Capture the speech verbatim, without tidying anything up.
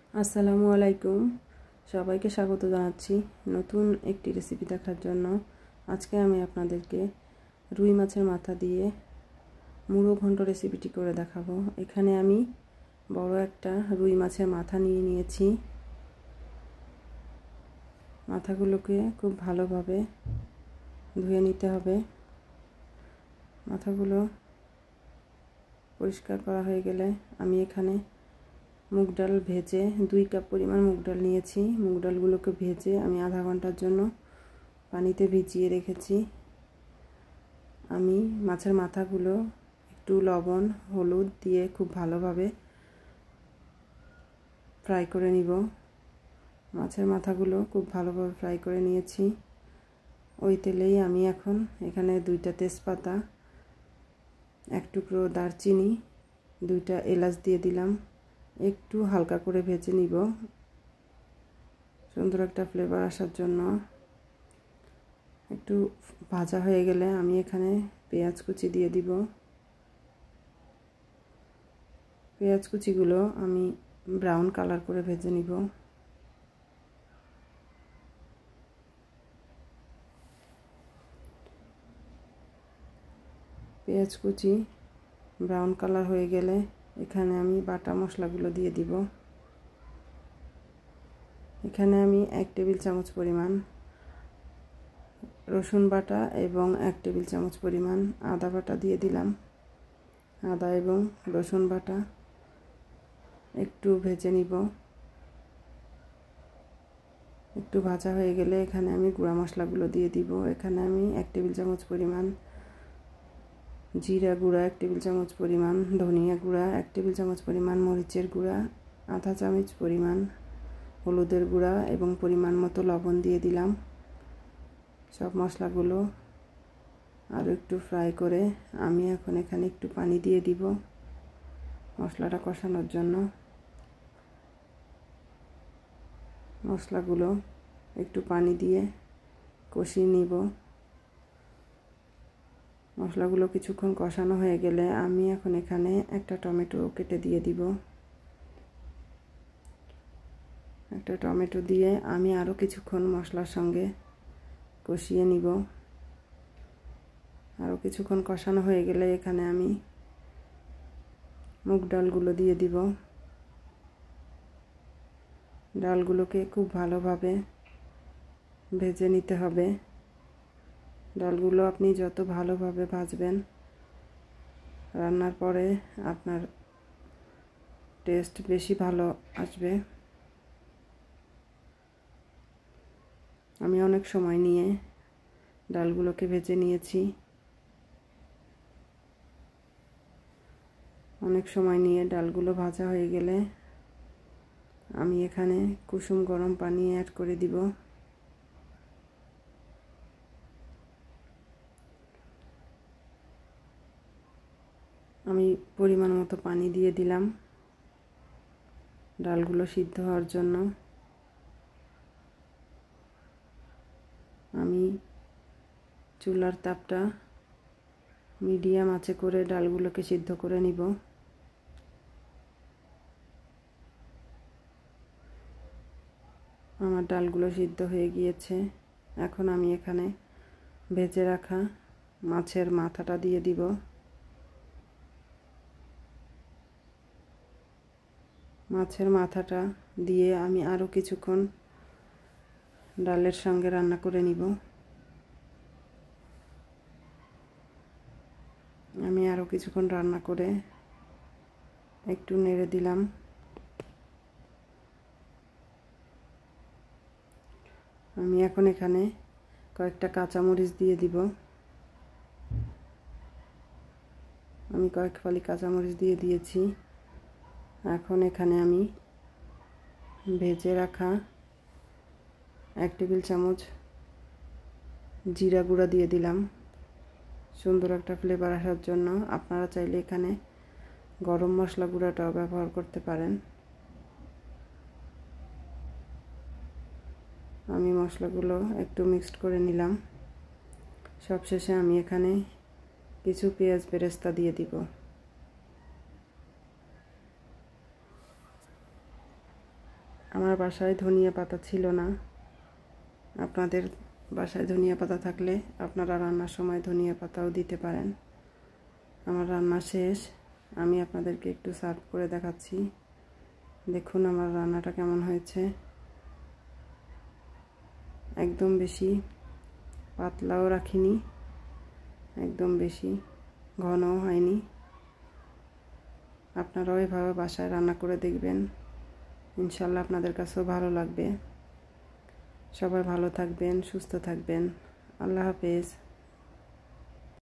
আসসালামু আলাইকুম, সবাইকে স্বাগত জানাচ্ছি নতুন একটি রেসিপি দেখার জন্য। আজকে আমি আপনাদেরকে রুই মাছের মাথা দিয়ে মুড়ো ঘন্ট রেসিপিটি করে দেখাবো। এখানে আমি বড় একটা রুই মাছের মাথা নিয়ে নিয়েছি। মাথাগুলোকে খুব ভালোভাবে ধুয়ে নিতে হবে। মাথাগুলো পরিষ্কার করা হয়ে গেলে আমি এখানে মুগ ডাল ভেজে দুই কাপ পরিমাণ মুগ ডাল নিয়েছি। মুগ ডালগুলোকে ভেজে আমি আধা ঘন্টার জন্য পানিতে ভিজিয়ে রেখেছি। আমি মাছের মাথাগুলো একটু লবণ হলুদ দিয়ে খুব ভালোভাবে ফ্রাই করে নিব। মাছের মাথাগুলো খুব ভালোভাবে ফ্রাই করে নিয়েছি। ওই তেলেই আমি এখন এখানে দুইটা তেজপাতা, এক টুকরো দারচিনি, দুইটা এলাচ দিয়ে দিলাম। একটু হালকা করে ভেজে নিব সুন্দর একটা ফ্লেভার আসার জন্য। একটু ভাজা হয়ে গেলে আমি এখানে পেঁয়াজ কুচি দিয়ে দিব। পেঁয়াজ কুচিগুলো আমি ব্রাউন কালার করে ভেজে নিব। পেঁয়াজ কুচি ব্রাউন কালার হয়ে গেলে এখানে আমি বাটা মশলাগুলো দিয়ে দিব। এখানে আমি এক টেবিল চামচ পরিমাণ রসুন বাটা এবং এক টেবিল চামচ পরিমাণ আদা বাটা দিয়ে দিলাম। আদা এবং রসুন বাটা একটু ভেজে নিব। একটু ভাজা হয়ে গেলে এখানে আমি গুঁড়া মশলাগুলো দিয়ে দিব। এখানে আমি এক টেবিল চামচ পরিমাণ জিরা গুঁড়া, এক টেবিল চামচ পরিমাণ ধনিয়া গুঁড়া, এক টেবিল চামচ পরিমাণ মরিচের গুঁড়া, আধা চামচ পরিমাণ হলুদের গুঁড়া এবং পরিমাণ মতো লবণ দিয়ে দিলাম। সব মশলাগুলো আরও একটু ফ্রাই করে আমি এখন এখানে একটু পানি দিয়ে দিব মশলাটা কষানোর জন্য। মশলাগুলো একটু পানি দিয়ে কষিয়ে নিব। মশলাগুলো কিছুক্ষণ কষানো হয়ে গেলে আমি এখন এখানে একটা টমেটো কেটে দিয়ে দিব। একটা টমেটো দিয়ে আমি আরও কিছুক্ষণ মশলার সঙ্গে কষিয়ে নিব। আরও কিছুক্ষণ কষানো হয়ে গেলে এখানে আমি মুগ ডালগুলো দিয়ে দিব। ডালগুলোকে খুব ভালোভাবে ভেজে নিতে হবে। ডালগুলো আপনি যত ভালোভাবে ভাজবেন রান্নার পরে আপনার টেস্ট বেশি ভালো আসবে। আমি অনেক সময় নিয়ে ডালগুলোকে ভেজে নিয়েছি। অনেক সময় নিয়ে ডালগুলো ভাজা হয়ে গেলে আমি এখানে কুসুম গরম পানি অ্যাড করে দিব। আমি পরিমাণ মতো পানি দিয়ে দিলাম ডালগুলো সিদ্ধ হওয়ার জন্য। আমি চুলার তাপটা মিডিয়াম আঁচে করে ডালগুলোকে সিদ্ধ করে নিব। আমার ডালগুলো সিদ্ধ হয়ে গিয়েছে। এখন আমি এখানে ভেজে রাখা মাছের মাথাটা দিয়ে দিব। মাছের মাথাটা দিয়ে আমি আরও কিছুক্ষণ ডালের সঙ্গে রান্না করে নিব। আমি আরও কিছুক্ষণ রান্না করে একটু নেড়ে দিলাম। আমি এখন এখানে কয়েকটা কাঁচামরিচ দিয়ে দিব। আমি কয়েক ফালি কাঁচামরিচ দিয়ে দিয়েছি। এখন এখানে আমি ভেজে রাখা এক টেবিল চামচ জিরা গুঁড়া দিয়ে দিলাম সুন্দর একটা ফ্লেভার আসার জন্য। আপনারা চাইলে এখানে গরম মশলা গুঁড়াটাও ব্যবহার করতে পারেন। আমি মশলাগুলো একটু মিক্সড করে নিলাম। সবশেষে আমি এখানে কিছু পেঁয়াজ বেরেস্তা দিয়ে দিব। আমার বাসায় ধনিয়া পাতা ছিল না। আপনাদের বাসায় ধনিয়া পাতা থাকলে আপনারা রান্নার সময় ধনিয়া পাতাও দিতে পারেন। আমার রান্না শেষ, আমি আপনাদেরকে একটু সার্ভ করে দেখাচ্ছি। দেখুন আমার রান্নাটা কেমন হয়েছে। একদম বেশি পাতলাও রাখিনি, একদম বেশি ঘনও হয়নি। আপনারাও এভাবে বাসায় রান্না করে দেখবেন, ইনশাল্লাহ আপনাদের কাছেও ভালো লাগবে। সবাই ভালো থাকবেন, সুস্থ থাকবেন। আল্লাহ হাফেজ।